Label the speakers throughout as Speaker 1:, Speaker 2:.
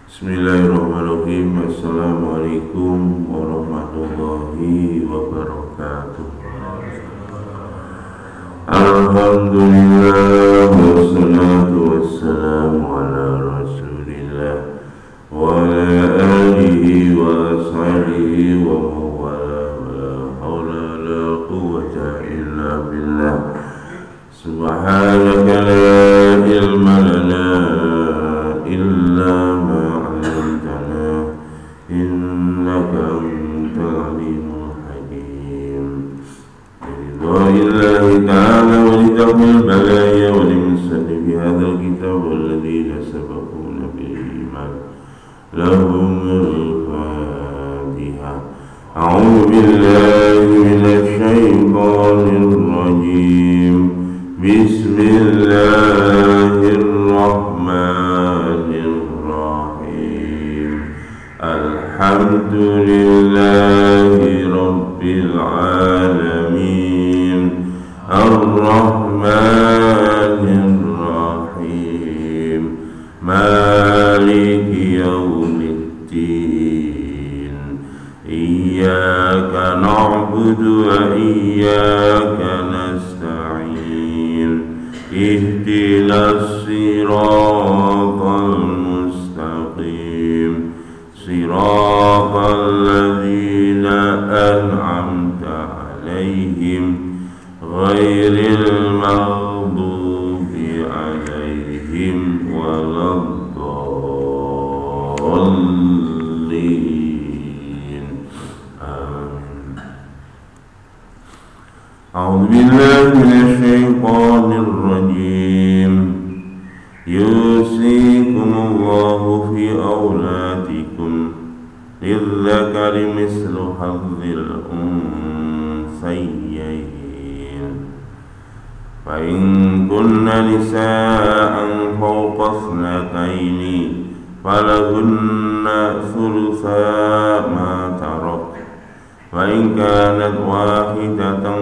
Speaker 1: Bismillahirrahmanirrahim. Assalamualaikum warahmatullahi wabarakatuh. Alhamdulillah wassalatu wassalamu ala rasulillah wa ala alihi wa ashabihi wa mawala wa la hawla wa la quwwata illa billah. Subhanaka la ilma lana illa ma 'allamtana innaka antal alimul hakim. Billahi ta'ala wa li tawfil balaya wa li musannifi hadzal kitab walladhina sabaquna bil iman lahumul fatihah. A'udzu billahi minasy syaithanir rajim. Bismillahirrahmanirrahim. Alhamdulillahi rabbil alamin. Ar-Rahmanir Rahim. Maliki yaumiddin. Iyyaka na'budu wa iyyaka nasta'in. Ihdinas siratal mustaqim. Siratal ladzina an'amta 'alaihim ghairil maghdubi 'alaihim waladdallin. Amin. A'udzu billahi minasy syaithanir rajim. Yusikumullahu fi auladikum lidzakari mislu hadzil unsayyayn. Fa in kunna nisaa'an fawqa ithnatayni falahunna thulutha ma tarak. Wa in kanat wahidatan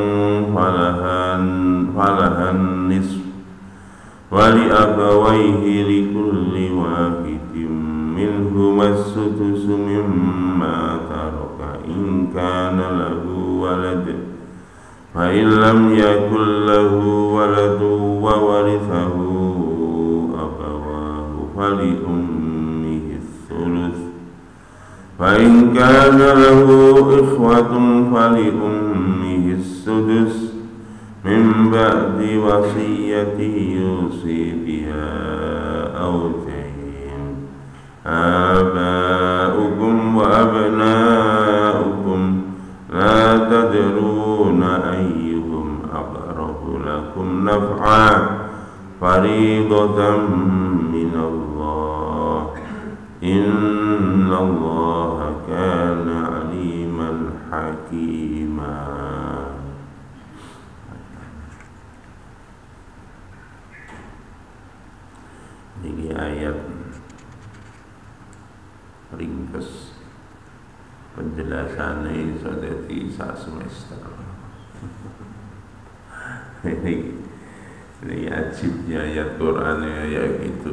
Speaker 1: falahan nisf. Wa li abawayhi likulli wahidin minhuma as-sudusu mimma taraka in kana lahu walad. Fa in lam yakul lahu waladun wa warithahu abawahu fali ummihi thuluth. Fa in kana lahu ikhwatun fali ummihi sudus min ba'di wasiyyati yusi biha aw dayn. Aba'ukum wa abna'ukum la tadruna ayyuhum aqrabu lakum naf'a fariidatan minallah. Innallaha kana aliman hakima. Ini ayat ringkas penjelasannya sudah di sak semester. Ini ajibnya ayat Quran ya gitu.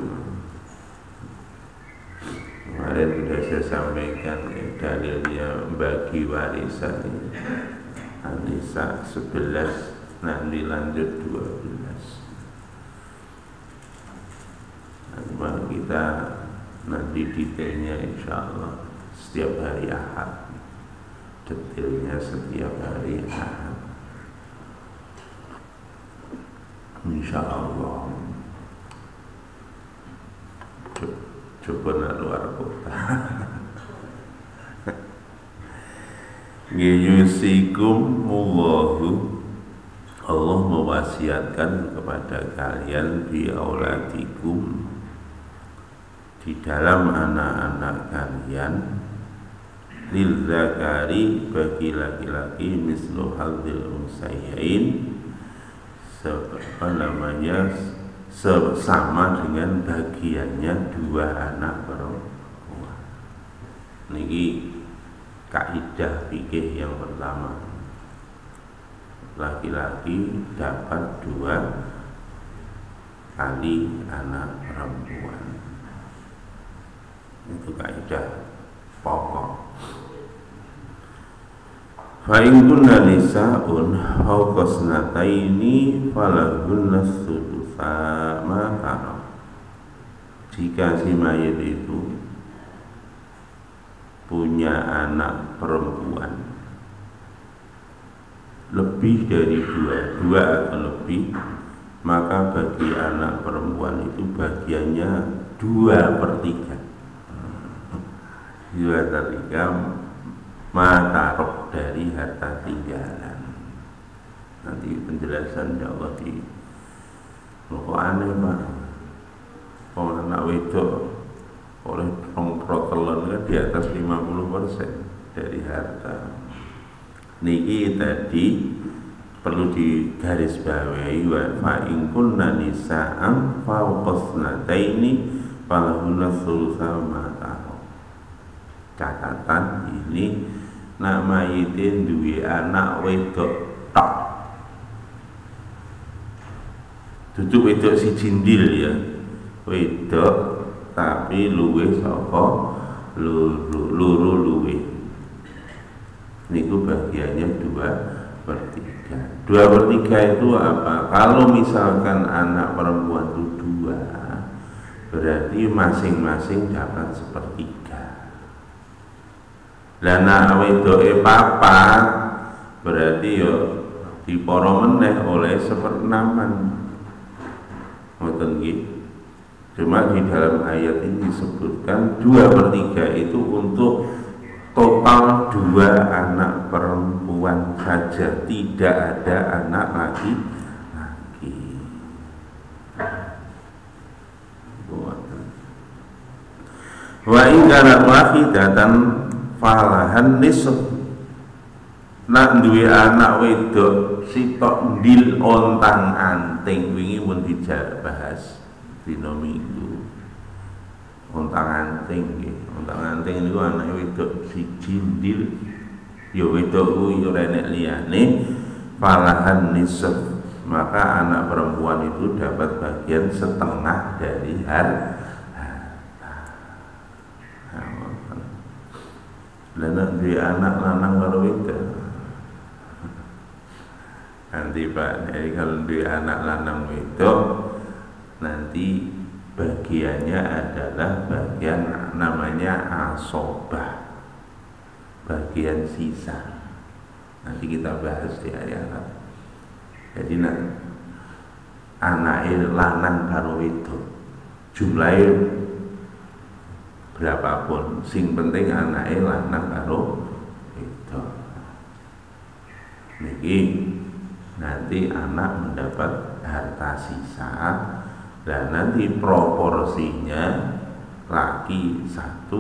Speaker 1: Kemarin sudah saya sampaikan dalilnya bagi warisan An-Nisa 11 nanti lanjut 12. Nah, kita nanti detailnya insya Allah setiap hari Ahad, detailnya setiap hari Ahad insya Allah. Coba nak luar kota. Yusikumullahu, Allah mewasiatkan kepada kalian bi auladikum, di dalam anak-anak kalian, lil zakari, bagi laki-laki, mislu hadzil unsayyain, sama dengan bagiannya dua anak perempuan. Niki kaidah fikih yang pertama. Laki-laki dapat 2 kali anak perempuan. Itu kaidah pokok. Fa in kunna nisa'un fawqa snataini falahunna tsutsa ma tarak. Jika si mayit itu punya anak perempuan lebih dari dua atau lebih, maka bagi anak perempuan itu bagiannya 2/3. 2/3 matarok dari harta tinggalan. Nanti penjelasan insyaallah di kok aneh Pak. Kalau anak wedok oleh protelon kan di atas 50% dari harta. Niki tadi perlu digarisbawahi, wa fa in kunna nisa'an fawqasnataini falahunna tsulusa ma tarak. Catatan ini nak mayitin duwe anak wedok tok. Duduk wedok si jindil ya. Wedok tapi luwe saka luru luwe. Niku bagiannya 2/3. 2/3 itu apa? Kalau misalkan anak perempuan itu 2, berarti masing-masing dapat 1/3. Lah nek wedoke papat, berarti yo diporo meneh oleh 1/6. Ngoten nggih. Cuma di dalam ayat ini disebutkan 2/3 itu untuk total 2 anak perempuan saja, tidak ada anak laki. Wa in kanat wahidatan falahan nisf. Nak duwe anak wedok sitok ndil ontang anting, wingi pun dibahas dina minggu. Ontang anting nggih. Ontang anting niku anake wedok siji ndil. Ya wedok kuwi ora enek liyane. Falahan nisf, maka anak perempuan itu dapat bagian setengah dari harta. Lah nek duwe anak lanang karo wedok. Nanti Pak, jadi kalau duwe anak lanang wedok, nanti bagiannya adalah bagian namanya asobah, bagian sisa. Nanti kita bahas di ayat. Jadi nak anake lanang karo wedok jumlahe berapapun, sing penting anake lanang karo wedok. Niki nanti anak mendapat harta sisa, dan nanti proporsinya laki 1,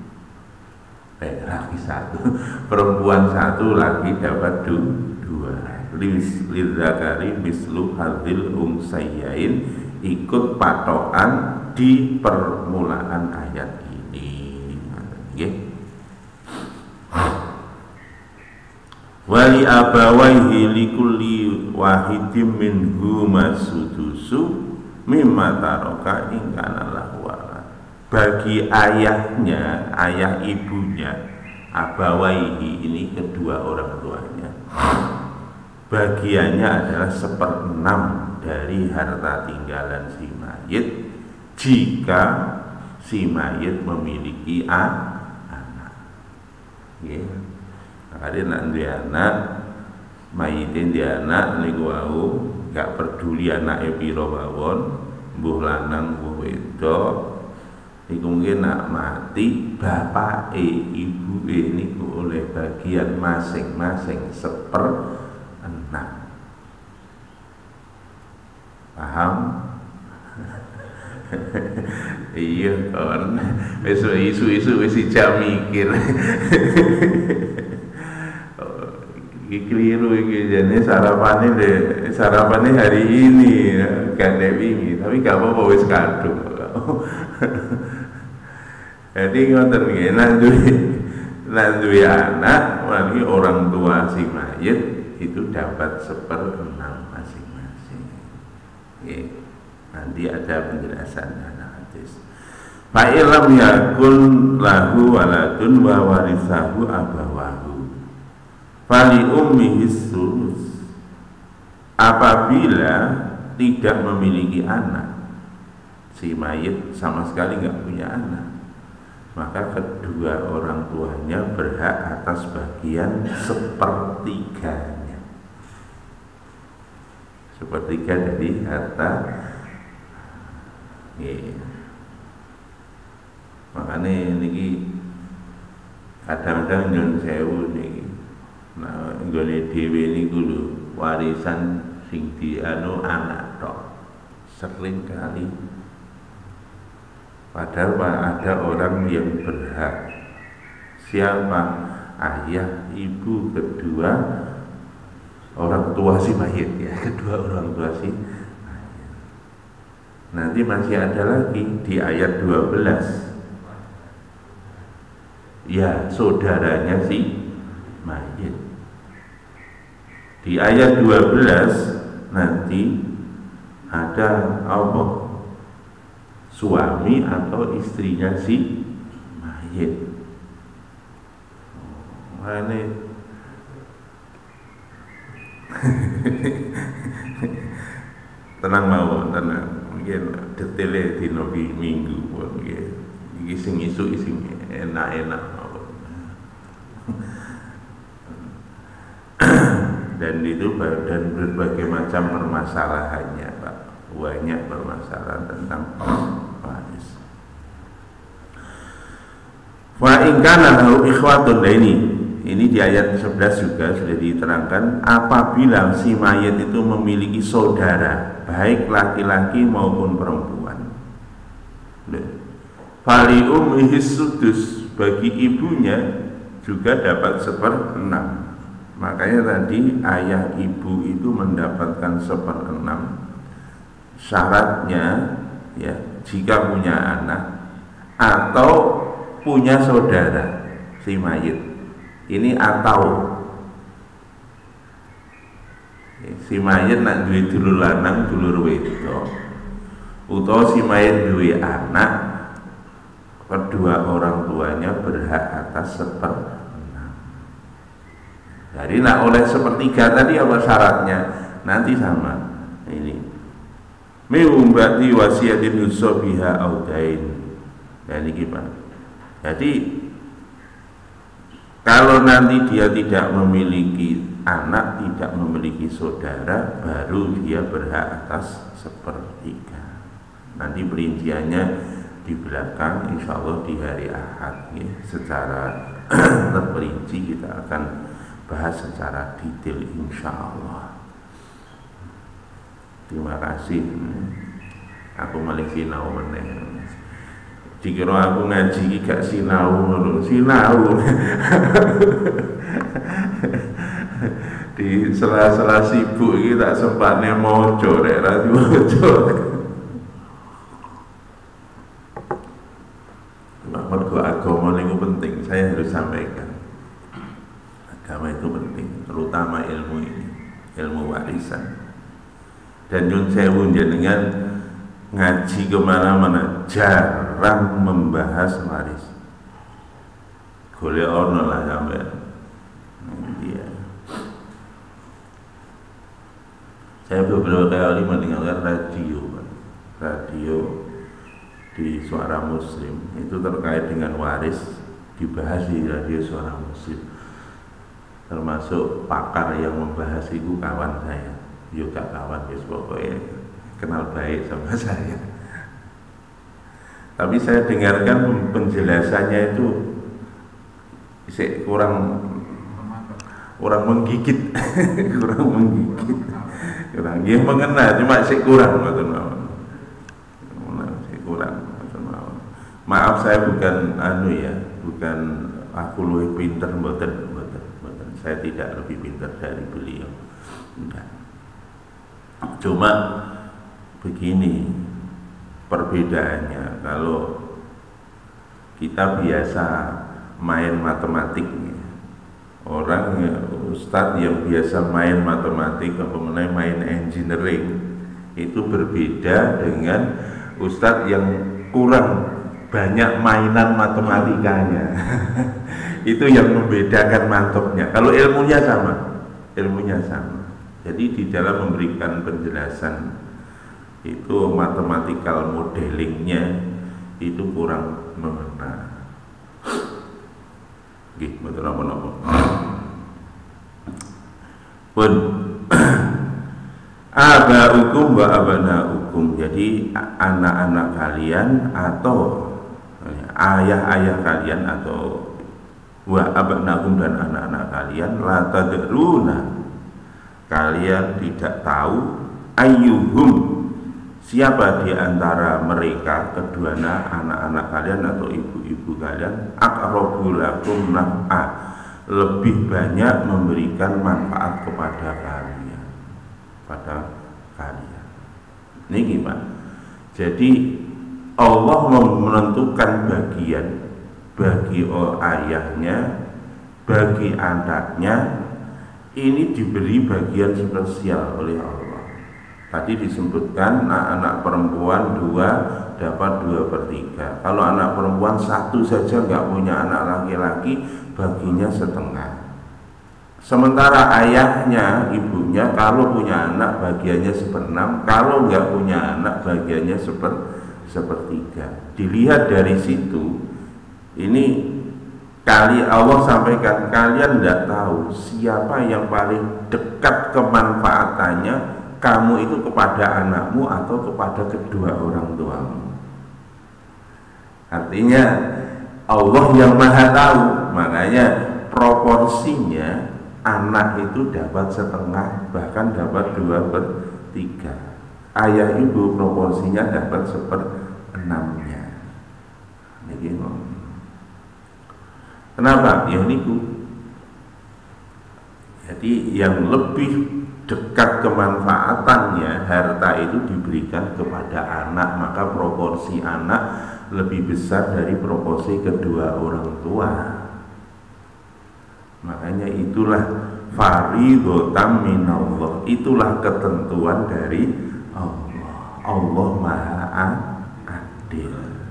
Speaker 1: perempuan 1, laki dapat 2. Lidzakari mislu hadzil unsayyain, ikut patokan di permulaan ayat ini. Nggih. Wali abawaihi likulli wahidim minhuma sudusu mimma taraka in kana lahu walad. Bagi ayahnya, ayah ibunya, abawaihi ini kedua orang tuanya, bagiannya adalah 1/6 dari harta tinggalan si mayit jika si mayit memiliki anak. Yeah. Makanya nak duwe anak, mayitin dia anak niku wau gak peduli anake pira mawon, mbuh lanang mbuh wedok, niku mungkin nak mati bapake ibuke niku oleh bagian masing-masing 1/6. Paham? Iya kon, wis isu-isu wis ijak mikir. Keliru iki jane sarapane hari ini gandek wingi, tapi gak apa-apa wis kadung. Jadi ngoten nggih, nek duwe anak, lagi orang tua si mayit itu dapat 1/6 masing-masing. Nanti ada penjelasannya hadis. Fa illam yakun lahu waladun wa warisahu abawahu fali ummihi sulus. Apabila tidak memiliki anak, si mayit sama sekali nggak punya anak, maka kedua orang tuanya berhak atas bagian sepertiganya, sepertiga dari harta. Makanya ini kadang-kadang nyun sewu nih, nah nggone dhewe niku lho warisan sing dianu anak tok sering kali, padahal ada orang yang berhak. Siapa? Ayah, ibu, kedua orang tua si mayit ya, kedua orang tua si mayit. Nanti masih ada lagi di ayat 12. Ya, saudaranya si mayit. Di ayat 12 nanti ada apa? Suami atau istrinya si mayit. Ini tenang mau, tenang. Mungkin detailnya di nabi minggu mungkin. Iki sing isu sing enak-enak. Dan itu dan berbagai macam permasalahannya, Pak. Banyak permasalahan tentang waris. Wa in kana lahu ikhwatun, ini di ayat 11 juga sudah diterangkan, apabila si mayit itu memiliki saudara baik laki-laki maupun perempuan. Fali ummihi sudus, bagi ibunya juga dapat 1/6. Makanya tadi ayah ibu itu mendapatkan 1/6. Syaratnya ya, jika punya anak atau punya saudara si mayit. Ini atau si mayit nak duwe dulur lanang dulur wedok, utawa si mayit duwe anak, kedua orang tuanya berhak atas 1/6. Jadi nak oleh 1/3 tadi apa syaratnya? Nanti sama ini. Miumbati wasiatin yusobiha audain. Dan ini gimana? Jadi kalau nanti dia tidak memiliki anak, tidak memiliki saudara, baru dia berhak atas 1/3. Nanti perinciannya di belakang, insya Allah di hari Ahad ya, secara terperinci kita akan bahas secara detail insya Allah. Terima kasih. Aku malah sinau meneh. Dikira aku ngaji gak sinau, sinau. Di sela-sela sibuk iki tak sempatne maca rek ra diwaca. Mergo agama niku penting, saya harus sampaikan. Agama itu penting, terutama ilmu ini, ilmu warisan. Dan nyun sewu jenengan ngaji kemana-mana jarang membahas waris. Golek ono lah sampean. Iya. Saya beberapa kali mendengarkan radio di Suara Muslim itu terkait dengan waris, dibahas di radio Suara Muslim. Termasuk pakar yang membahas itu kawan saya, juga kawan ya, pokoknya kenal baik sama saya. Tapi saya dengarkan penjelasannya itu kurang menggigit, kurang menggigit, kurang. Dia mengenal cuma kurang, kurang. Maaf saya bukan bukan aku lebih pinter, mboten. Saya tidak lebih pintar dari beliau. Enggak. Cuma begini perbedaannya. Kalau kita biasa main matematik, orang ustadz yang biasa main matematik, kemudian main engineering, itu berbeda dengan ustadz yang kurang banyak mainan matematikanya. Itu yang membedakan mantoknya. Kalau ilmunya sama, ilmunya sama. Jadi di dalam memberikan penjelasan itu mathematical modelingnya itu kurang mengena. Gih, betul apa-apa. Pun abaukum wa abanaukum, jadi anak-anak kalian atau ayah-ayah kalian atau wa abanaukum dan anak-anak kalian la tadruna, kalian tidak tahu ayyuhum, siapa di antara mereka keduanya anak-anak kalian atau ibu-ibu kalian aqrabu lakum naf'a, lebih banyak memberikan manfaat kepada kalian. Ini gimana? Jadi Allah menentukan bagian bagi ayahnya, bagi anaknya, ini diberi bagian spesial oleh Allah. Tadi disebutkan anak perempuan 2 dapat 2/3. Kalau anak perempuan 1 saja nggak punya anak laki-laki, baginya setengah. Sementara ayahnya, ibunya kalau punya anak bagiannya 1/6, kalau nggak punya anak bagiannya 1/3. Dilihat dari situ, ini kali Allah sampaikan kalian tidak tahu siapa yang paling dekat kemanfaatannya kamu itu kepada anakmu atau kepada kedua orang tuamu. Artinya Allah yang maha tahu, makanya proporsinya anak itu dapat setengah, bahkan dapat 2/3. Ayah ibu proporsinya dapat 1/6-nya. Kenapa? Ya niku. Jadi yang lebih dekat kemanfaatannya harta itu diberikan kepada anak, maka proporsi anak lebih besar dari proporsi kedua orang tua. Makanya itulah faridatan minallah, itulah ketentuan dari Allah. Allah Maha Adil.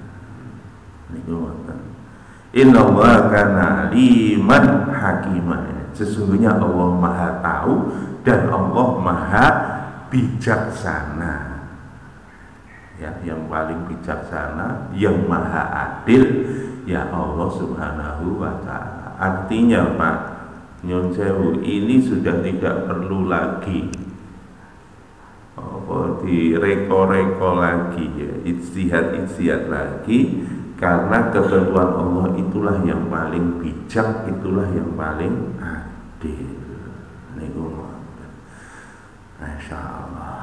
Speaker 1: Innallaha kana aliman hakimah. Sesungguhnya Allah Maha tahu dan Allah Maha bijaksana. Ya, yang paling bijaksana, yang Maha Adil, ya Allah Subhanahu wa Ta'ala. Artinya Pak Nyun Sewu, ini sudah tidak perlu lagi direko-reko lagi ya, ijtihad lagi, karena ketentuan Allah itulah yang paling bijak, itulah yang paling adil. Masya Allah.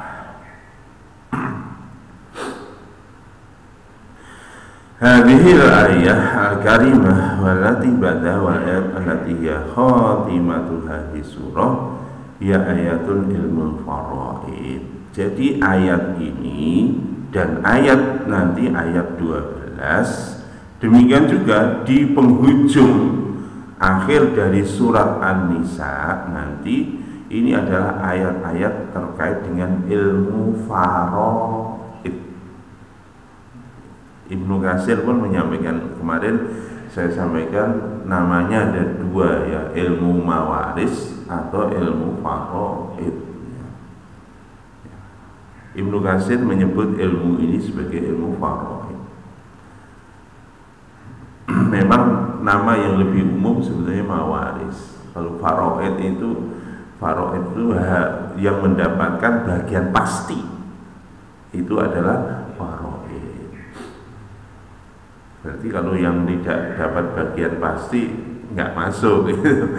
Speaker 1: Hadhil ayah al-karimah walati ba'da wal ayat allati hiya khatimatu hadhihi surah ya ayatul ilmul faraid. Jadi ayat ini dan ayat nanti ayat 12, demikian juga di penghujung akhir dari surat An-Nisa nanti, ini adalah ayat-ayat terkait dengan ilmu faraid. Ibnu Katsir pun menyampaikan, kemarin saya sampaikan namanya ada 2 ya, ilmu mawaris atau ilmu faraid. Ibnu Katsir menyebut ilmu ini sebagai ilmu faraid. Memang nama yang lebih umum sebetulnya mawaris. Kalau faraid itu yang mendapatkan bagian pasti, itu adalah faraid. Berarti kalau yang tidak dapat bagian pasti nggak masuk gitu.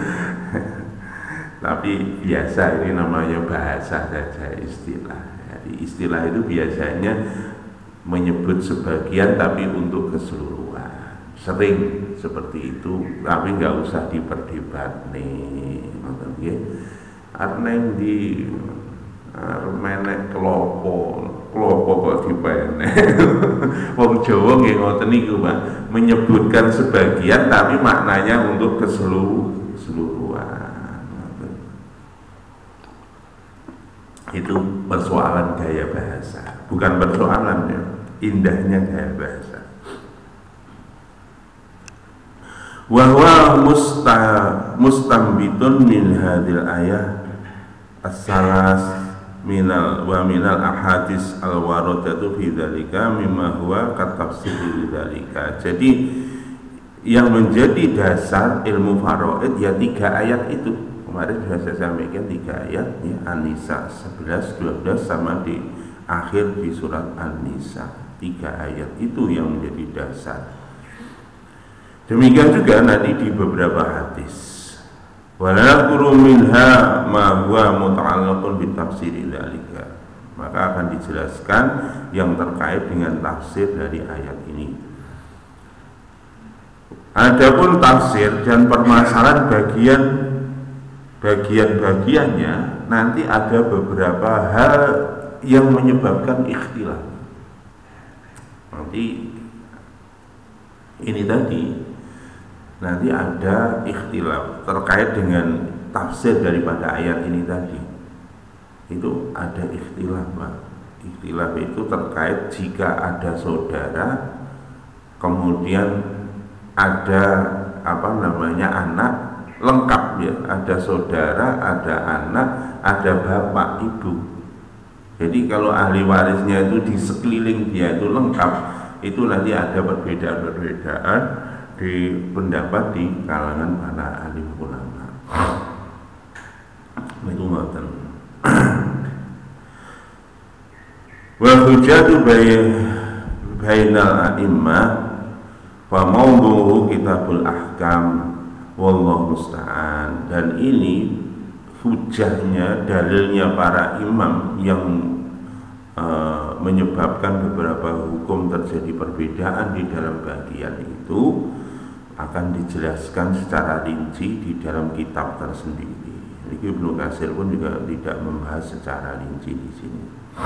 Speaker 1: Tapi biasa, ini namanya bahasa saja, istilah. Jadi istilah itu biasanya menyebut sebagian tapi untuk keseluruhan. Sering seperti itu, tapi nggak usah diperdebat nih. Arneng di menek kelopo kok dipenek. Wong Jawa nggih ngoten niku, Pak, menyebutkan sebagian tapi maknanya untuk keseluruhan. Itu persoalan gaya bahasa, bukan persoalan ya, indahnya gaya bahasa. wa huwa mustambitun min hadhil ayah as-salas minal ahadits al-waradatu fi dzalika mimma huwa katafsir dzalika. Jadi yang menjadi dasar ilmu faraid ya 3 ayat itu. Kemarin sudah saya sampaikan 3 ayat ya, An-Nisa 11, 12 sama di akhir di surat An-Nisa. 3 ayat itu yang menjadi dasar. Demikian juga nanti di beberapa hadis. Wala naqulu minha ma huwa muta'allaqun bi tafsiri dzalika. Maka akan dijelaskan yang terkait dengan tafsir dari ayat ini. Adapun tafsir dan permasalahan bagian-bagiannya nanti ada beberapa hal yang menyebabkan ikhtilaf. Nanti ini tadi nanti ada ikhtilaf terkait dengan tafsir daripada ayat ini tadi. Itu ada ikhtilaf, Pak. Ikhtilaf itu terkait jika ada saudara, kemudian ada anak lengkap ya, ada saudara, ada anak, ada bapak, ibu. Jadi kalau ahli warisnya itu di sekeliling dia itu lengkap, itu nanti ada perbedaan-perbedaan di pendapat di kalangan para alim ulama. Itu ngoten. Wa hujjatu bainal a'immah wa mawdu'u kitabul ahkam wallahu musta'an. Dan ini hujahnya, dalilnya para imam yang menyebabkan beberapa hukum terjadi perbedaan di dalam bagian itu akan dijelaskan secara rinci di dalam kitab tersendiri. Ibnu Katsir pun juga tidak membahas secara rinci di sini.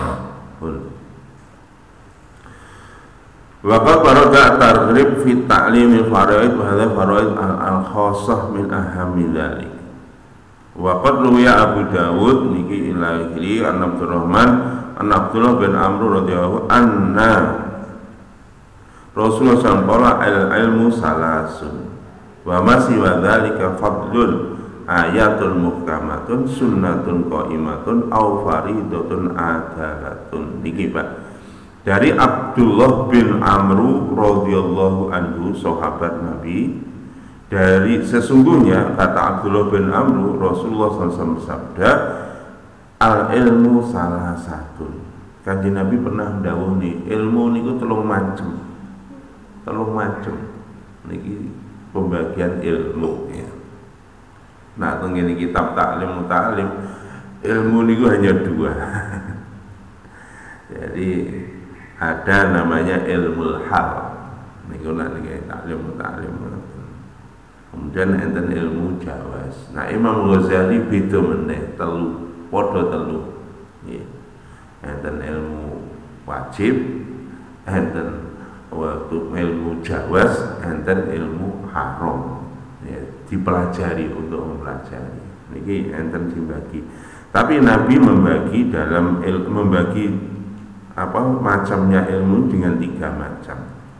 Speaker 1: Waqad barada targhib fi ta'limil faraid wa hadha faraid al-khassah min ahammi dzalik. Waqad ruwiya Abu Dawud niki ilahi an Abdurrahman an Abdullah bin Amr radhiyallahu anna Rasulullah sallallahu al-ilmu salasun wa masih wa dzalika fadlun ayatul muhkamatun sunnatun qaimatun aw faridatun adalatun. Niki Pak, dari Abdullah bin Amr radhiyallahu anhu, sahabat Nabi, dari sesungguhnya kata Abdullah bin Amr, Rasulullah SAW bersabda, al ilmu salah satu. Kanjeng Nabi pernah dawuhi ilmu niku telung macem niki pembagian ilmu ya. Nah, tengene kitab taklim ilmu niku hanya 2. Jadi ada namanya ilmu hal niku niki taklim. Kemudian enten ilmu jawas. Nah, Imam Ghazali beda meneh padha telu. Nggih. Enten ilmu wajib, enten waktu ilmu jawas, enten ilmu haram. Ya, dipelajari untuk mempelajari. Niki enten dibagi. Tapi Nabi membagi macamnya ilmu dengan 3 macam.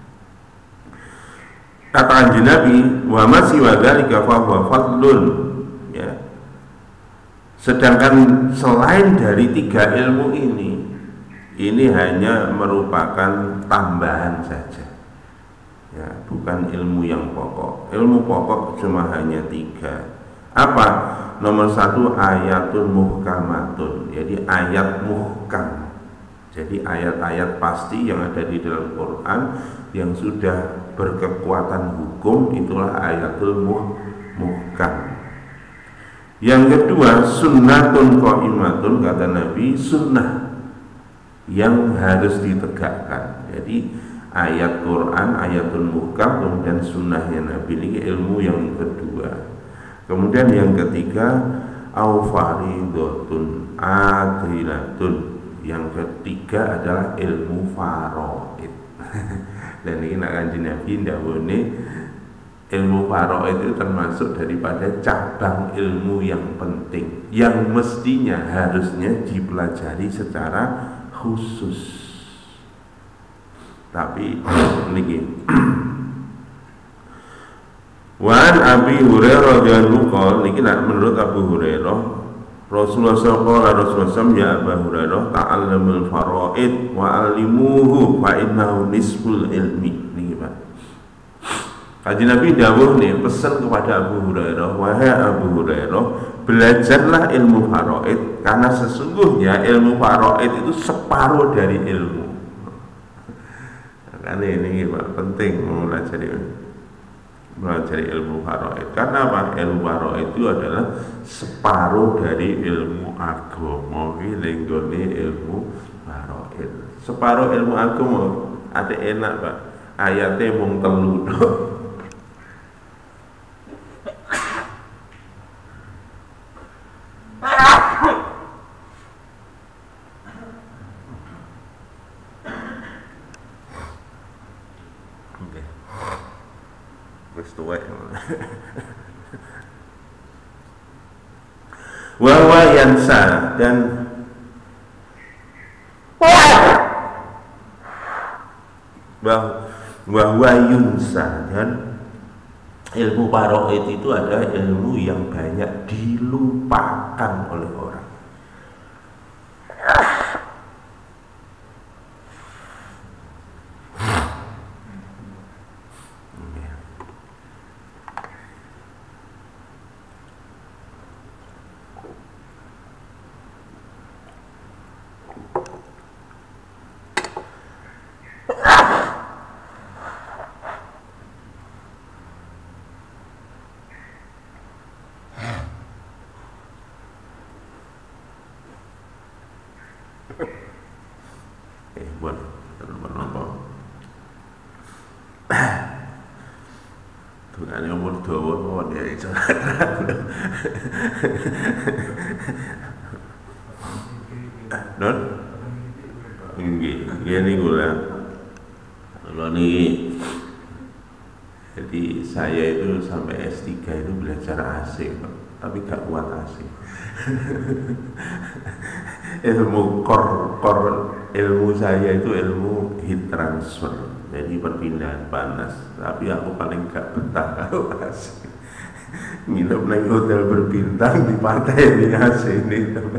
Speaker 1: Kata Kanjeng Nabi, wa masih wa dzalika fa huwa fadlun, ya. Sedangkan selain dari 3 ilmu ini hanya merupakan tambahan saja. Ya, bukan ilmu yang pokok. Ilmu pokok cuma hanya 3. Apa? Nomor 1 ayatun muhkamatun. Jadi ayat muhkam. Jadi ayat-ayat pasti yang ada di dalam Quran yang sudah berkekuatan hukum, itulah ayatul muhkam. Yang kedua sunnatun qaimatun, kata Nabi, sunnah yang harus ditegakkan. Jadi ayat Quran, ayatul muhkam, kemudian sunnahnya Nabi, ini ilmu yang kedua. Kemudian yang ketiga au faridatun adilatun. Yang ketiga adalah ilmu faraid. Dan ini Kanjeng Nabi ndawuhne ilmu faraid itu termasuk daripada cabang ilmu yang penting yang mestinya harusnya dipelajari secara khusus. Tapi niki Wan Abi Hurairah radhiyallahu anhu niki menurut Abu Hurairah Rasulullah SAW ya Abu Hurairah ta'allamul faraid wa alimuhu fa innahu nisful ilmi niki Pak. Kanjeng Nabi dawuh nih pesan kepada Abu Hurairah, wahai Abu Hurairah, belajarlah ilmu faraid karena sesungguhnya ilmu faraid itu separuh dari ilmu. Karena ini Pak penting mempelajari ilmu faraid. Karena apa? Ilmu faraid itu adalah separuh dari ilmu agama. Ini ilmu faraid. Separuh ilmu agama ada enak Pak. Ayatnya mung telu tok. Wawa yansa dan bahwa yunsa dan ilmu faraid itu adalah ilmu yang banyak dilupakan oleh orang. Buat menapa tungane umur dawa mawon ya iso non nggih niku lah kalau niki. Jadi saya itu sampai S3 itu belajar AC tapi gak kuat AC. Ilmu ilmu saya itu ilmu heat transfer, jadi perpindahan panas. Tapi aku paling gak betah kalau AC. Nginep nang hotel berbintang di pantai di AC ini.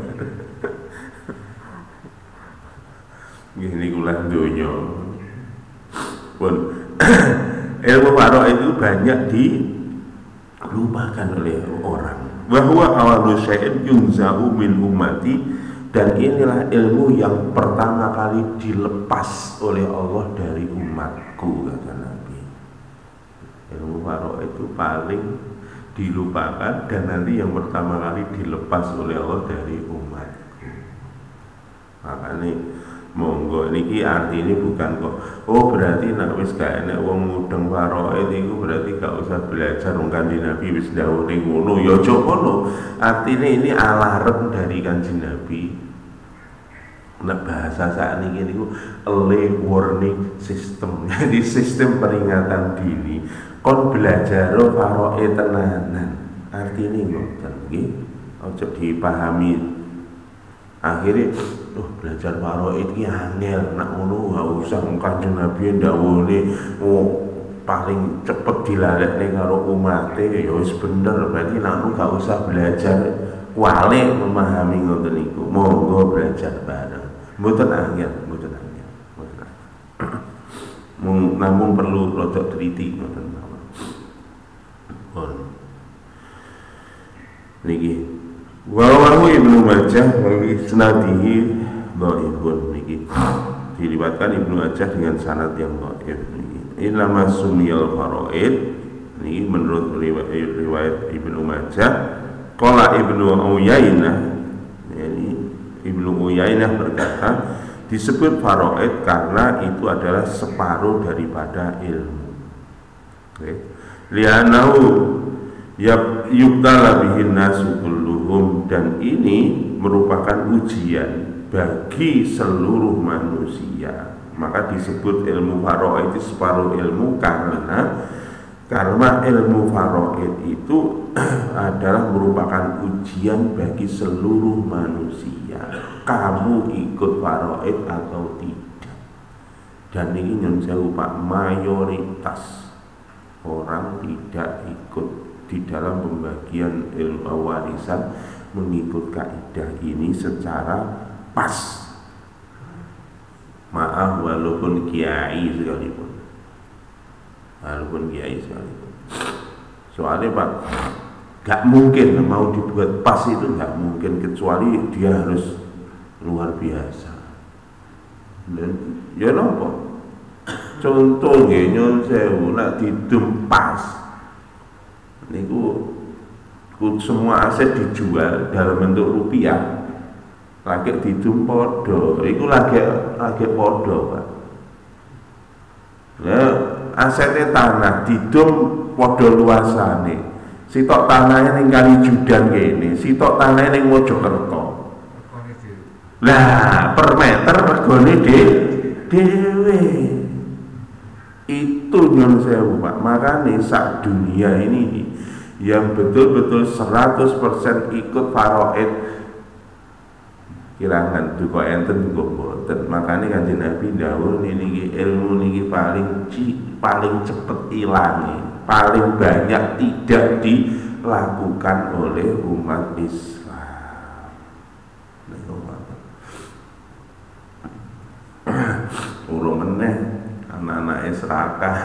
Speaker 1: Gini kula donya. Pun ilmu faraid itu banyak dilupakan oleh orang. Bahwa awalu syai'in yunza'u min ummati, dan inilah ilmu yang pertama kali dilepas oleh Allah dari umatku, kata Nabi. Ilmu faraid itu paling dilupakan dan nanti yang pertama kali dilepas oleh Allah dari umatku. Makanya monggo niki artinya bukan kok oh berarti nek wis gak enek wong mudeng faraid iku berarti gak usah belajar wong Kanjeng Nabi wis dawuh ning ngono ya aja ngono. Artinya ini alarm dari Kanjeng Nabi. Nek bahasa sakniki niku early warning system. Jadi sistem peringatan dini. Kon belajar faraid tenanan. Artinya ngoten nggih. Aja dipahami akhirnya belajar faraid iki angel, nak ngono gak usah Kanjeng Nabi ndawuhne paling cepet dilalekne karo umate ya wis bener. Berarti nak gak usah belajar wale memahami ngoten niku. Monggo belajar bareng. Mboten angel, mboten angel. Namun perlu rada teliti ngoten mawon. Niki Wawahu Ibnu Majah bagi senadihi dhaifun niki diriwayatkan Ibnu Majah dengan sanad yang dhaif niki. Ilama sumiyal faraid niki menurut riwayat Ibnu Majah qala Ibnu Uyainah, yani Ibnu Uyainah berkata disebut faraid karena itu adalah separuh daripada ilmu. Li'annahu yubtala bihin nasu kulluhum, dan ini merupakan ujian bagi seluruh manusia. Maka disebut ilmu faraid itu separuh ilmu karena ilmu faraid itu adalah merupakan ujian bagi seluruh manusia. Kamu ikut faraid atau tidak? Dan ini nyun sewu Pak, mayoritas orang tidak ikut di dalam pembagian ilmu warisan mengikut kaidah ini secara pas. Maaf, walaupun kiai sekalipun, soalnya Pak, gak mungkin mau dibuat pas itu, gak mungkin, kecuali dia harus luar biasa. Dan ya nopo, contoh nyun sewu nak didum pas niku semua aset dijual dalam bentuk rupiah, lagi didum podo, itu lagi podo Pak. Nah, asetnya tanah didum podo luasane, sitok tanahnya ning Kali Judan kene, sitok tanahnya ning Mojokerto. Lah per meter regane dhewe. Itu nyun sewu Pak. Makanya sak dunia ini yang betul-betul 100% ikut faraid kirangan duka enten duka boten. Makanya Kanjeng Nabi dawuh niki ilmu niki paling cepet ilangi, paling banyak tidak dilakukan oleh umat Islam. Urung meneh anak-anak serakah.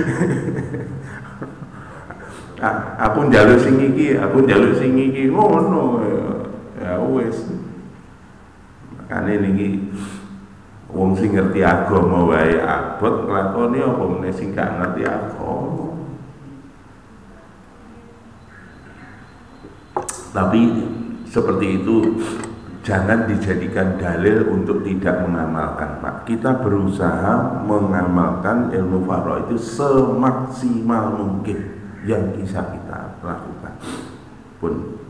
Speaker 1: Aku njaluk sing iki, ngono ya wis. Makane niki wong sing ngerti agama wae abot nglakoni apa meneh sing gak ngerti agama. Tapi seperti itu jangan dijadikan dalil untuk tidak mengamalkan Pak. Kita berusaha mengamalkan ilmu faraid itu semaksimal mungkin yang bisa kita lakukan pun.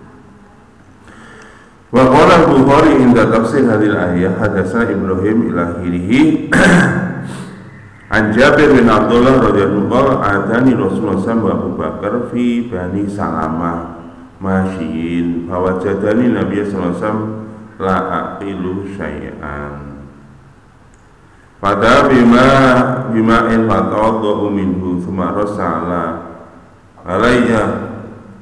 Speaker 1: Wa qala Bukhari inda tafsir hadil ayah hadatsana Ibrahim ila akhirih an Jabir bin Abdullah radhiyallahu anhu adani Rasulullah sallallahu Abu Bakar fi Bani Salamah masyin fawajadani Nabi sallallahu alaihi wasallam la aqilu syai'an pada bima'in fatawaddu minhu thumma rasala alayya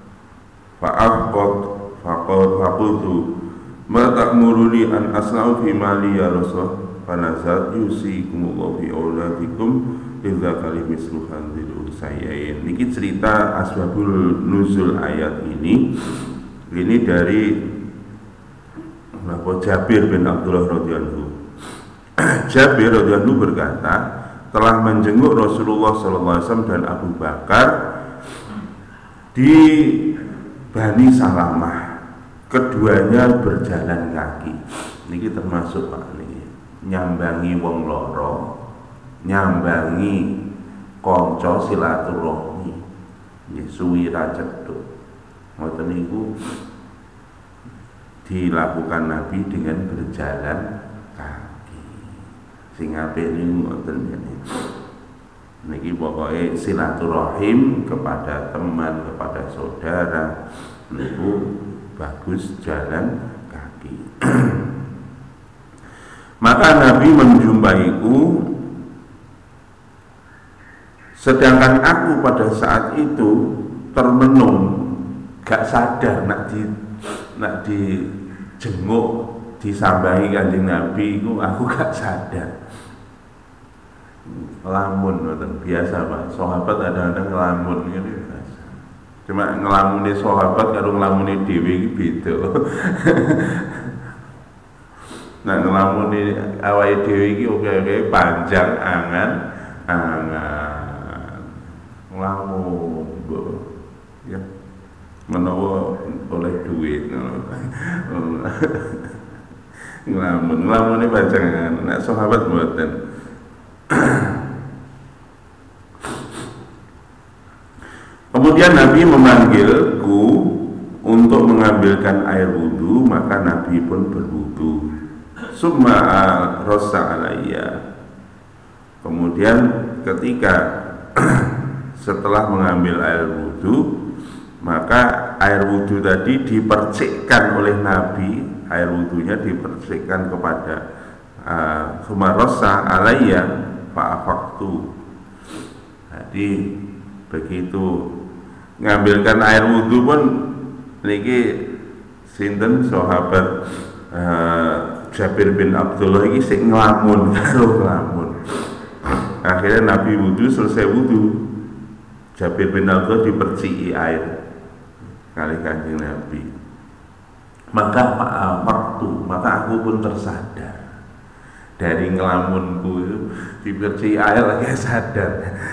Speaker 1: faqultu ma ta'muruni an asna'u fi mali ya Rasul fanazat yusikumullahu fi auladikum lidzakari mislu hadzal unsayain. Niki cerita asbabul nuzul ayat ini dari Jabir bin Abdullah radhiyallahu. Jabir radhiyallahu berkata, telah menjenguk Rasulullah sallallahu alaihi wasallam dan Abu Bakar di Bani Salamah. Keduanya berjalan kaki. Niki termasuk Pak niki nyambangi wong loro, nyambangi kanca silaturahmi. Nggih suwi ra cetuk. Ngoten niku dilakukan Nabi dengan berjalan kaki. Sing apik niku ngoten niki pokoke silaturahim kepada teman, kepada saudara niku bagus jalan kaki. Maka Nabi menjumpaiku, sedangkan aku pada saat itu termenung, gak sadar nak dijenguk, disambahi Kanjeng Nabi itu aku gak sadar. Ngelamun, biasa Pak, sahabat kadang-kadang ngelamun gitu. Cuma ngelamuni sahabat karo ngelamuni dhewe iki beda. Nah ngelamuni awake dhewe iki oke panjang angan ngelamun ya menawa oleh duit ngelamun panjang angan. Nek sahabat mboten. Kemudian Nabi memanggilku untuk mengambilkan air wudhu, maka Nabi pun berwudhu. Summa rosa alayya. Kemudian ketika setelah mengambil air wudhu, maka air wudhu tadi dipercikkan oleh Nabi, air wudhunya dipercikkan kepada summa rosa alayya fa'afaktu. Jadi begitu ngambilkan air wudhu pun niki sinten sahabat Jabir bin Abdullah ini sing ngelamun karo ngelamun. Akhirnya Nabi wudhu, selesai wudhu Jabir bin Abdullah diperciki air kali Kanjeng Nabi. Maka aku pun tersadar dari ngelamunku itu, diperciki air lagi sadar.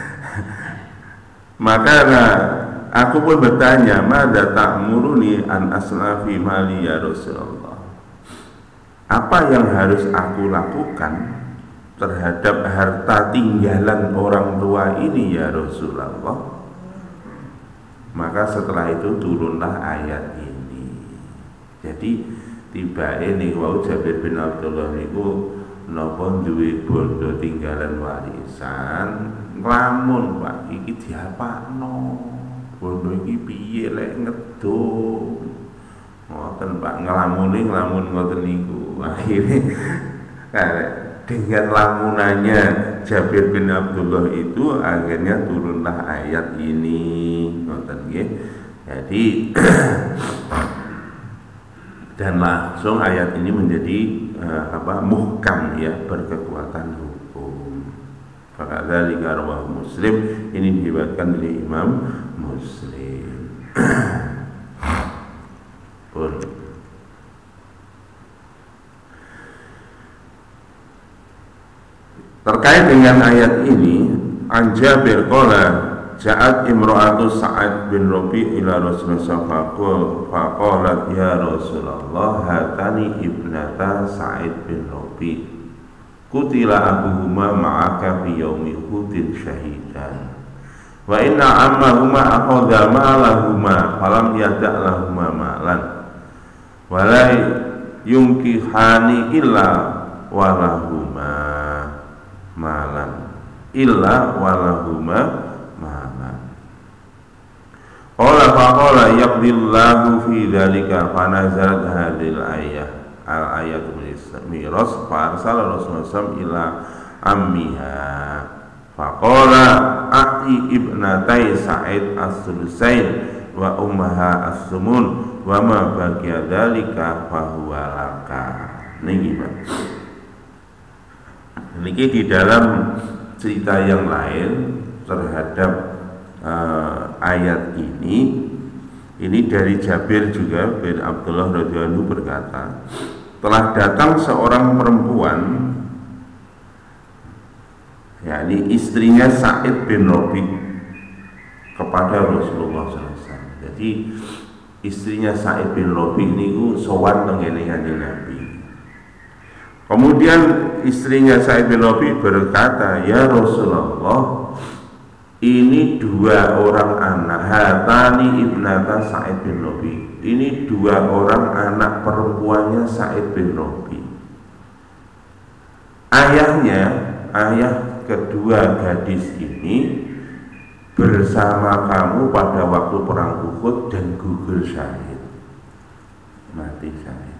Speaker 1: Maka aku pun bertanya, "Madza ta'muruni an asnafi mali ya Rasulullah?" Apa yang harus aku lakukan terhadap harta tinggalan orang tua ini ya Rasulullah? Maka setelah itu turunlah ayat ini. Jadi tiba ini wau Jabir bin Abdullah niku napa duwe bondo tinggalan warisan, nglamun Pak, iki diapakno? Bondo iki piye lek ngedum? Ngoten Pak, nglamun ngoten niku. Akhirnya dengan lamunannya Jabir bin Abdullah itu akhirnya turunlah ayat ini, ngoten nggih. Jadi dan langsung ayat ini menjadi muhkam ya, berkekuatan hukum. Fakadzalika rawahu Muslim, ini diriwayatkan oleh Imam Muslim. Pun terkait dengan ayat ini, an Jabir qala ja'at imra'atu Sa'ad bin Rabi' ila Rasulullah faqalat ya Rasulullah hatani ibnata Sa'id bin Rabi' kutila abuhuma ma'aka fi yaumi Uhudin syahidan wa inna ammahuma akhadha ma'alahuma falam yada' lahuma ma'lan wa la yunkihani illa walahuma ma'lan illa walahuma qala faqala yaqdillahu fi dzalika fanazalat hadhil ayah al-ayat miras fa arsala Rasulullah SAW ila ammiha faqala ati ibnatai Sa'id as-sulusain wa ummaha as-sumun wa ma baqiya dzalika fa huwa laka. Niki Pak, niki di dalam cerita yang lain terhadap ayat ini dari Jabir juga bin Abdullah radhiyallahu anhu berkata, telah datang seorang perempuan, yakni istrinya Sa'id bin Rabi' kepada Rasulullah SAW. Jadi istrinya Sa'id bin Rabi' niku sowan tengene Kanjeng Nabi. Kemudian istrinya Sa'id bin Rabi' berkata, ya Rasulullah, ini dua orang anak, hatani ibnata Sa'id bin Rabi', ini dua orang anak perempuannya Sa'id bin Rabi'. Ayah kedua gadis ini bersama kamu pada waktu perang Uhud dan gugur syahid, mati syahid.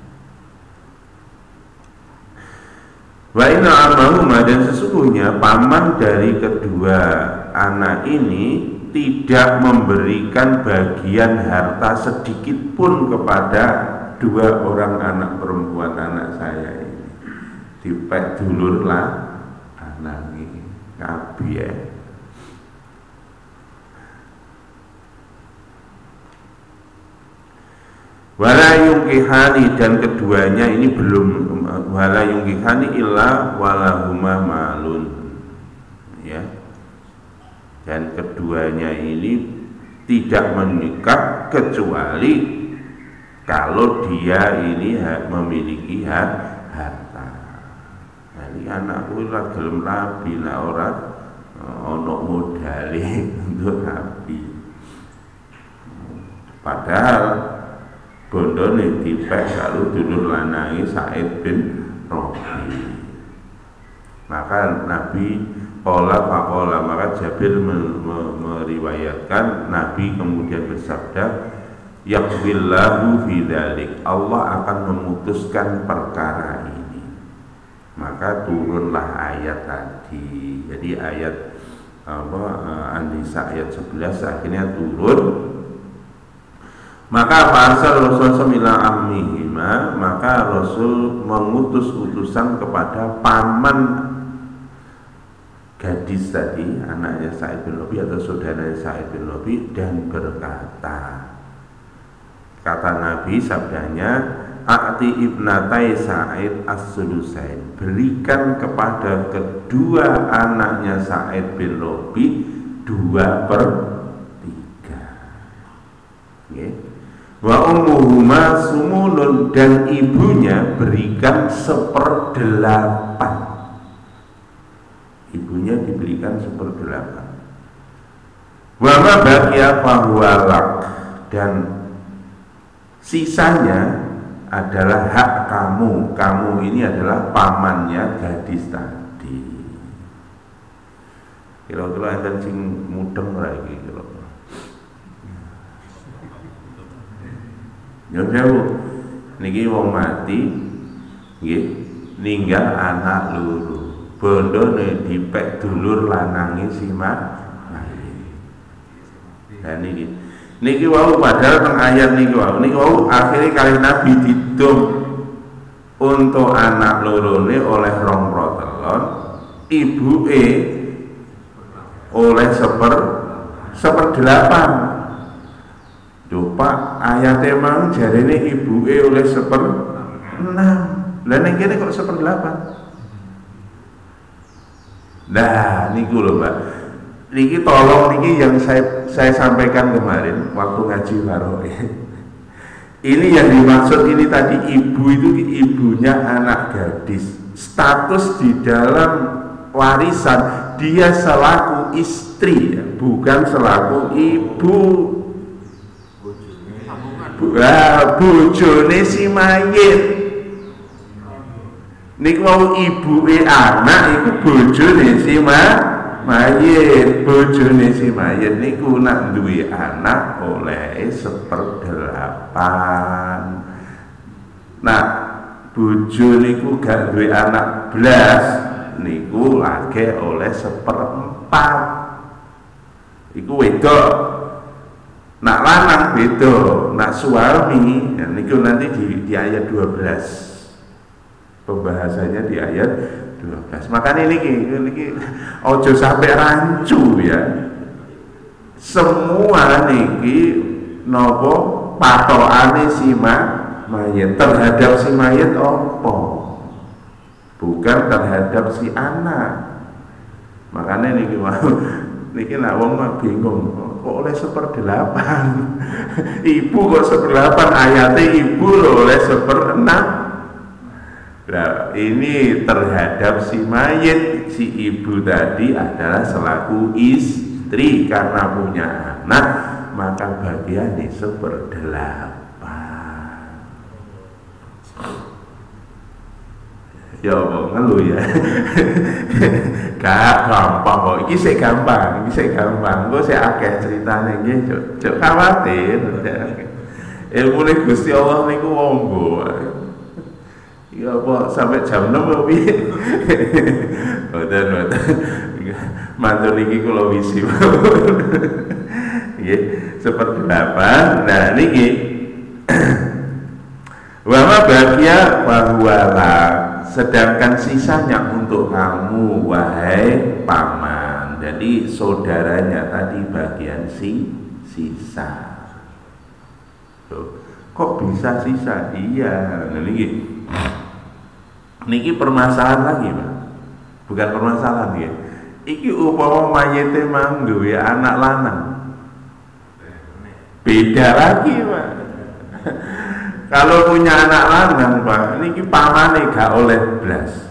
Speaker 1: Wa inna amahuma, dan sesungguhnya paman dari kedua anak ini tidak memberikan bagian harta sedikit pun kepada dua orang anak perempuan anak saya ini. Dipek dulur lah anak ini kabeh ya. Wala yungkihani, dan keduanya ini belum, wala yungkihani illa walahuma malun ya, dan keduanya ini tidak menikah kecuali kalau dia ini memiliki harta. Jadi anakku ora gelem rabi nek ora ana modale untuk rabi. Padahal bondone dipek karo dulur lanange Sa'id bin Rabi'. Maka Nabi faqala, maka Jabir meriwayatkan Nabi kemudian bersabda, yaqbillahu fi dzalik, Allah akan memutuskan perkara ini. Maka turunlah ayat tadi. Jadi ayat An-Nisa ayat 11 akhirnya turun. Maka Farsal Rasul semila ammihima, maka Rasul mengutus utusan kepada paman gadis tadi, anaknya Sa'id bin Rabi atau saudaranya Sa'id bin Rabi, dan berkata, kata Nabi sabdanya, A'ti ibnatai Sa'id as-sulusain, berikan kepada kedua anaknya Sa'id bin Rabi 2/3. Okay. Wa ummuhuma sumunun, dan ibunya berikan 1/8. Ibunya diberikan 1/8. Wa ma baqiya fahuwalak, dan sisanya adalah hak kamu. Kamu ini adalah pamannya gadis tadi. Kira-kira enten sing mudeng ora iki kira-kira. Ya niki wong mati nggih ninggal anak loro. Bondone dipek dulur lanange simak. Nah niki wau padahal teng ayat niki wau akhirnya kali Nabi didum untuk anak lorone oleh 2 rotelon, ibuke oleh 1/8. Duh Pak, ayat emang jarine ibuke oleh 1/6. Lah ning kene kok 1/8. Nah, niku lho, Mbak. Niki tolong niki yang saya sampaikan kemarin waktu ngaji Waroe. Ini yang dimaksud ini tadi, ibu itu ibunya anak gadis. Status di dalam warisan dia selaku istri, bukan selaku ibu. Bojone si mayit. Niku mau ibuke anak iku bojone si mayit. Bojone si mayit niku nak duwe anak oleh 1/8. Nah, bojo niku gak duwe anak blas niku lagi oleh 1/4. Iku wedok. Nak lanang beda, nak suami ya, niku nanti di ayat 12. Pembahasannya di ayat 12. Makanya niki ojo sampai rancu ya. Semua niki nopo patokane si mayit terhadap si mayit opo, bukan terhadap si anak. Makanya niki niki nak wong mah bingung kok oleh 1/8. Ibu kok 1/8, ayatnya ibu loh oleh 1/6. Nah, ini terhadap si mayit. Si ibu tadi adalah selaku istri, karena punya anak maka bagiannya 1/8. Ya Allah, ngeluh ya. Gak gampang kok. Iki sik gampang, Engko sik akeh ceritane nggih, Cuk. Khawatir. Ilmu Gusti Allah niku wonggo. Ya apa sampai jam 6 kok piye? Mboten. Mantu niki kula wisi. Nggih, 1/8. Nah niki wa ma baqiya wa huwa sedangkan sisanya untuk kamu wahai paman. Jadi saudaranya tadi bagian sisa. Tuh, kok bisa sisa? Iya, niki permasalahan lagi, Pak. Bukan permasalahan ya. Iki upama mayite mang duwe anak lanang. Beda lagi, Pak. Kalau punya anak lanang, Pak, ini pamane gak oleh blas.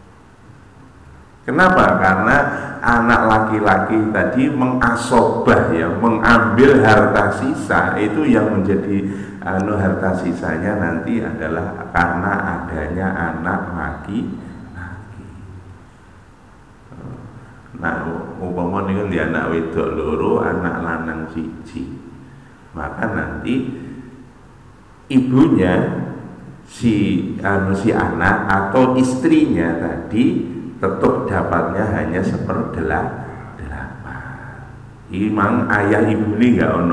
Speaker 1: Kenapa? Karena anak laki-laki tadi mengasobah ya, mengambil harta sisa. Itu yang menjadi harta sisanya nanti adalah karena adanya anak laki-laki. Nah, umpama niku di anak wedok loro, anak lanang siji. Maka nanti ibunya si anak atau istrinya tadi tetap dapatnya hanya 1/8. Imang ayah ibune nggak ono.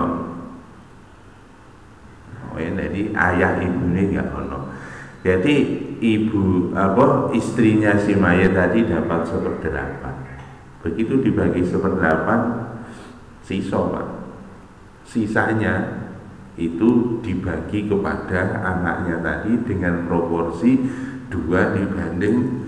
Speaker 1: Oh ya, jadi ayah ibune nggak ono. Jadi ibu istrinya si mayat tadi dapat 1/8. Begitu dibagi 1/8 sisa Pak. Sisanya itu dibagi kepada anaknya tadi dengan proporsi 2:1.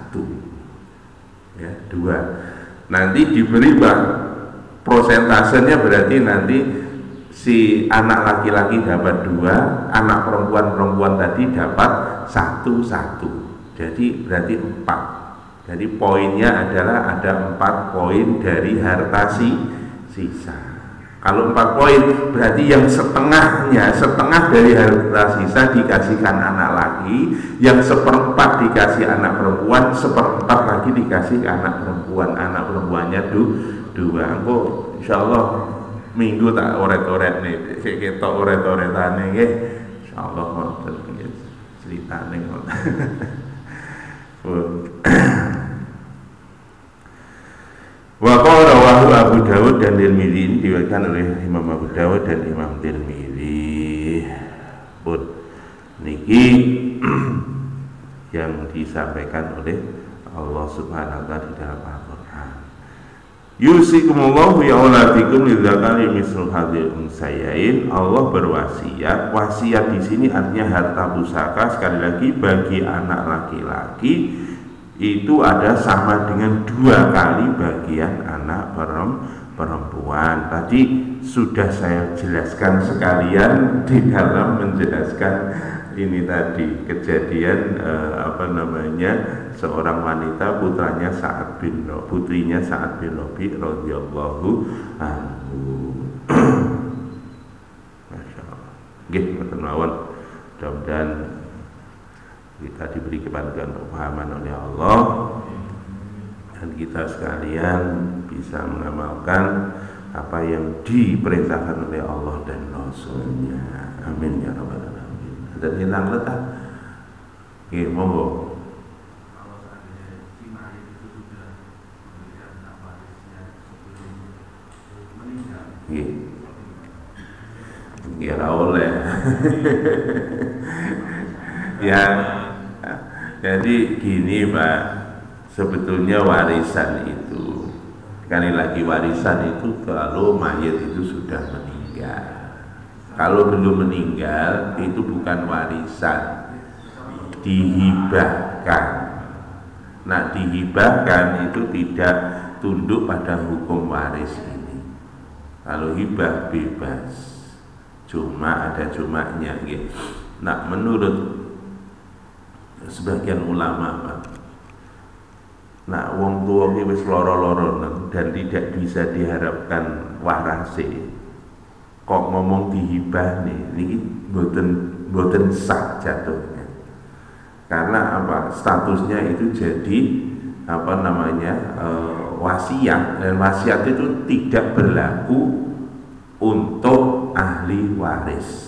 Speaker 1: Ya, 2. Nanti diberi Pak, prosentasenya berarti nanti si anak laki-laki dapat 2, anak perempuan tadi dapat 1. Jadi berarti 4. Jadi poinnya adalah ada 4 poin dari harta sisa. Kalau 4 poin berarti yang setengah dari harta sisa dikasihkan anak laki, yang 1/4 dikasih anak perempuan, 1/4 lagi dikasih anak perempuan. Anak perempuannya 2. Engko insyaallah minggu tak oret-oret nih, kita oret-oretane nggih. Insyaallah wonten ceritane ngoten. Wa qala rawahu Abu Dawud dan Tirmidzi, diriwayatkan oleh Imam Abu Dawud dan Imam Tirmidzi. Pun niki yang disampaikan oleh Allah Subhanahu wa taala di dalam Al-Qur'an. Yusikumullahu ya auladikum lidzakari mislu hadzal unsayain. Allah berwasiat. Wasiat di sini artinya harta pusaka, sekali lagi bagi anak laki-laki itu ada sama dengan 2 kali bagian anak perempuan. Tadi sudah saya jelaskan sekalian di dalam menjelaskan ini tadi kejadian seorang wanita putrinya Sa'ad bin Rabi radhiyallahu anhu. Masyaallah. Nggih mboten mawon. Mudah-mudahan kita diberi kepahaman oleh Allah dan kita sekalian bisa mengamalkan apa yang diperintahkan oleh Allah dan Rasulnya. Amin ya rabbal alamin. Ada hilang letak. Oke, monggo. Ya oleh. Ya, jadi gini Pak, sebetulnya warisan itu, sekali lagi warisan itu kalau mayat itu sudah meninggal. Kalau belum meninggal itu bukan warisan, dihibahkan. Nah, dihibahkan itu tidak tunduk pada hukum waris ini. Kalau hibah bebas, cuma ada cumanya gitu. Nah, menurut sebagian ulama Pak, nah wong tua ki wis loro-loro dan tidak bisa diharapkan warase, kok ngomong dihibah nih, niki boten sah jatuhnya. Karena apa? Statusnya itu jadi wasiat, dan wasiat itu tidak berlaku untuk ahli waris.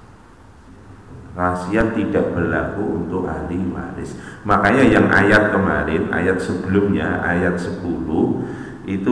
Speaker 1: Wasiat tidak berlaku untuk ahli waris. Makanya yang ayat kemarin, ayat sebelumnya, ayat 10 itu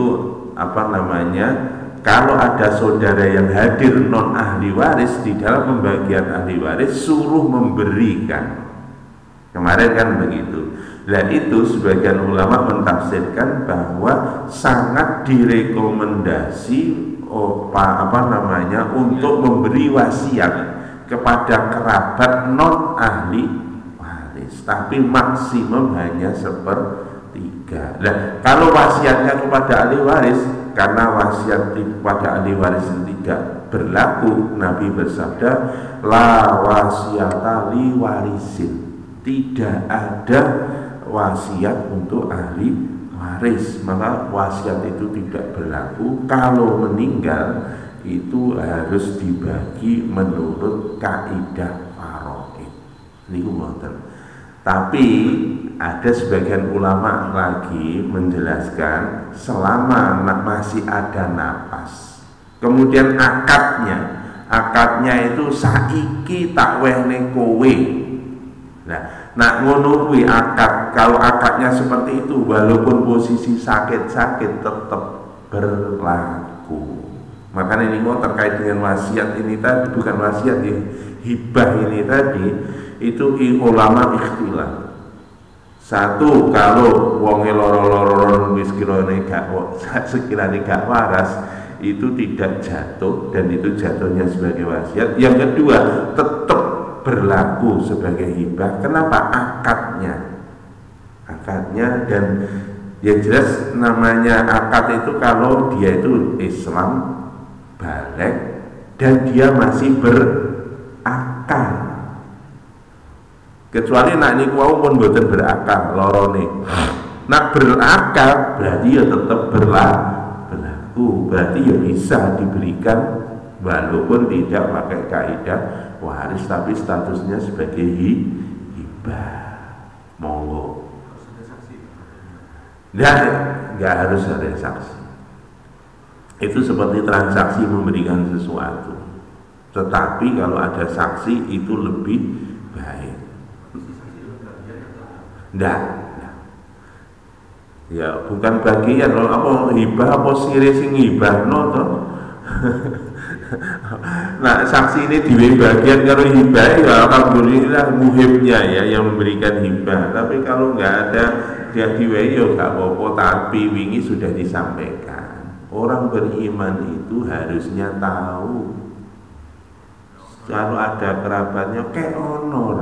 Speaker 1: kalau ada saudara yang hadir non ahli waris, di dalam pembagian ahli waris suruh memberikan. Kemarin kan begitu. Dan itu sebagian ulama mentafsirkan bahwa sangat direkomendasi untuk memberi wasiat kepada kerabat non ahli waris, tapi maksimum hanya 1/3. Nah, kalau wasiatnya kepada ahli waris, karena wasiat kepada ahli waris tidak berlaku, Nabi bersabda, la wasiata li warisin, tidak ada wasiat untuk ahli waris, maka wasiat itu tidak berlaku. Kalau meninggal itu harus dibagi menurut kaidah faraid. Niku mboten. Tapi ada sebagian ulama lagi menjelaskan selama masih ada napas, kemudian akadnya itu saiki tak wehne kowe. Nah, ngono kuwi akad. Kalau akadnya seperti itu, walaupun posisi sakit tetap berlaku. Makanya ini mau terkait dengan wasiat ini tadi, bukan wasiat ya, hibah ini tadi, itu ulama ikhtilaf. Satu, kalau wonge loro-loro wis kirane gak sekiranya gak waras, itu tidak jatuh dan itu jatuhnya sebagai wasiat. Yang kedua, tetap berlaku sebagai hibah. Kenapa? Akadnya dan yang jelas namanya akad itu kalau dia itu Islam balik dan dia masih berakal. Kecuali nak niku wau pun mboten berakal lorone. Nak berakal berarti ya tetap berlaku. Berarti ya bisa diberikan walaupun tidak pakai kaidah waris tapi statusnya sebagai hibah. Monggo. Nggak harus ada saksi. Itu seperti transaksi memberikan sesuatu. Tetapi kalau ada saksi itu lebih baik. Nggak. Ya bukan bagian apa hibah apa sire sing hibahno to. Nah saksi ini diwe bagian kalau hibah ya alhamdulillah muhibnya ya yang memberikan hibah. Tapi kalau nggak ada dia diwe ya nggak apa-apa. Tapi wingi sudah disampaikan orang beriman itu harusnya tahu kalau ada kerabatnya kayak ono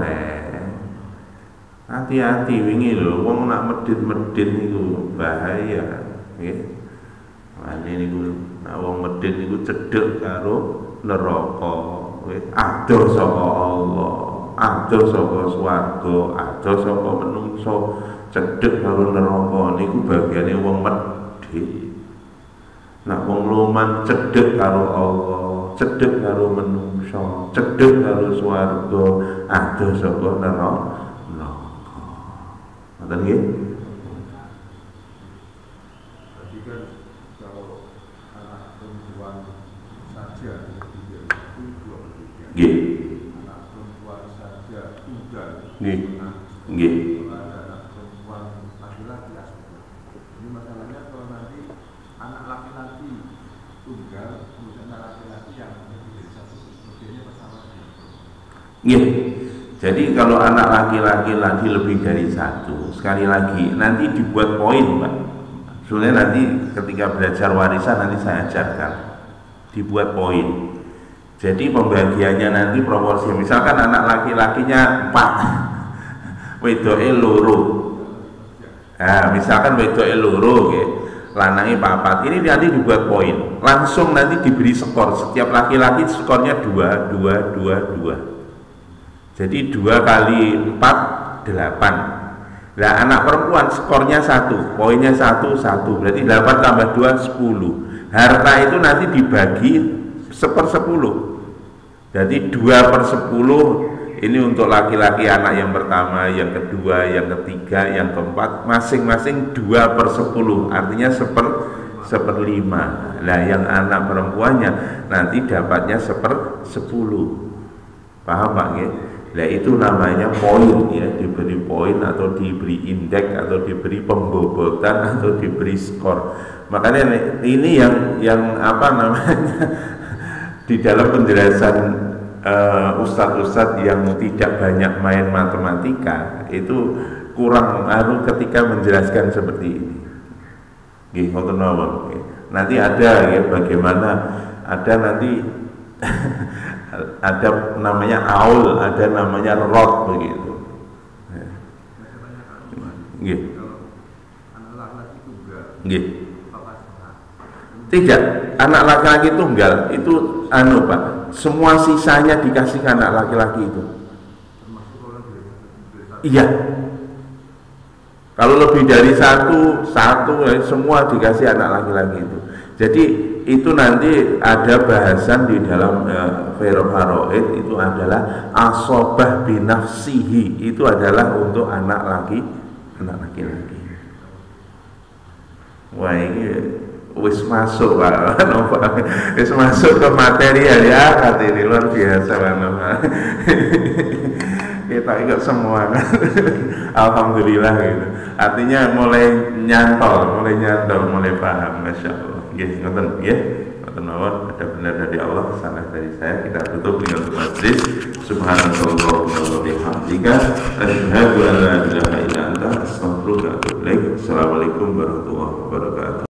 Speaker 1: hati-hati wingi lho wong nak medit-medit niku bahaya nggih. Mane niku nak wong medit niku cedhek karo neraka. Adoh saka Allah, adoh saka swarga, adoh saka menungso, cedhek karo neraka niku bagiane wong medit. Nak wong loman cedhek karo Allah, cedhek karo menungso, cedhek karo swarga, adoh saka neraka. Nggih.
Speaker 2: Berarti kan kalau anak perempuan saja itu dua berbeda.
Speaker 1: Nggih.
Speaker 2: Anak perempuan saja tunggal.
Speaker 1: Nggih. Nggih.
Speaker 2: Kalau ada anak perempuan laki-laki asli. Ini masalahnya kalau nanti anak laki-laki tunggal, kemudian anak laki-laki yang lebih dari satu, modelnya bersama dengan perempuan.
Speaker 1: Nggih. Jadi kalau anak laki-laki lagi lebih dari satu, sekali lagi nanti dibuat poin, Pak. Sebenarnya nanti ketika belajar warisan nanti saya ajarkan dibuat poin. Jadi pembagiannya nanti proporsi. Misalkan anak laki-lakinya 4, wedoke loro. Nah, misalkan wedoke loro, okay. Lanangi 4. Ini nanti dibuat poin. Langsung nanti diberi skor. Setiap laki-laki skornya 2, 2, 2, 2. Jadi 2 kali 4 8. Nah anak perempuan skornya 1, poinnya 1, 1. Berarti 8 tambah 2 10. Harta itu nanti dibagi 1/10. Jadi 2/10 ini untuk laki-laki anak yang pertama, yang kedua, yang ketiga, yang keempat, masing-masing 2/10. Artinya 1/5. Nah yang anak perempuannya nanti dapatnya 1/10. Paham Pak? Ya? Nah itu namanya poin ya, diberi poin atau diberi indeks atau diberi pembobotan atau diberi skor. Makanya ini yang apa namanya di dalam penjelasan ustadz-ustadz yang tidak banyak main matematika itu kurang ketika menjelaskan seperti ini. Nanti ada ya bagaimana ada nanti ada namanya aul, ada namanya rot begitu. Nggih.
Speaker 2: Anak laki-laki tunggal.
Speaker 1: Nggih. Tidak, anak laki-laki tunggal itu Pak. Semua sisanya dikasih ke anak laki-laki itu. Iya. Kalau lebih dari satu semua dikasih anak laki-laki itu. Jadi itu nanti ada bahasan di dalam Faraid itu adalah asobah binafsihi, itu adalah untuk anak laki-laki. Wah ini wis masuk Pak, wis masuk ke material ya, kata ini luar biasa Pak. Kita ikut semua kan. Alhamdulillah gitu. Artinya mulai nyantol, mulai paham, masya Allah. Gitu, ngoten, ya. mawon, ada benar dari Allah, salah dari saya. Kita tutup dengan majlis. Subhanallah wa bihamdika, asyhadu an la ilaha illa anta, astaghfiruka wa atubu ilaik. Assalamualaikum warahmatullahi wabarakatuh.